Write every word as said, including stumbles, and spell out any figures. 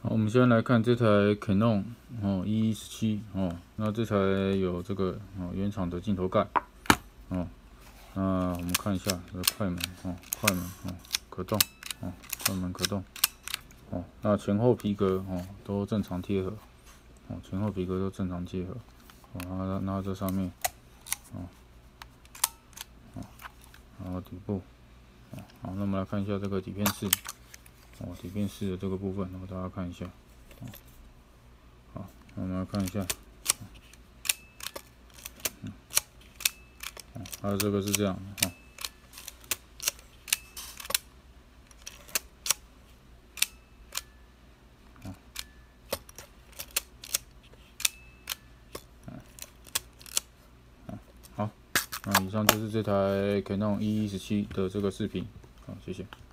好，我们先来看这台 Canon 哦 E 一十七哦，那这台有这个哦原厂的镜头盖哦，那我们看一下这个快门哦，快门哦可动哦，快门可动哦，那前后皮革哦都正常贴合哦，前后皮革都正常贴合哦，然后然后这上面哦哦，然后底部哦，好，那我们来看一下这个底片式哦，底片式的这个部分，然后大家看一下。 好，我们来看一下，嗯，还有这个是这样，哈，好，那以上就是这台 Canon E 一十七的这个视频，好，谢谢。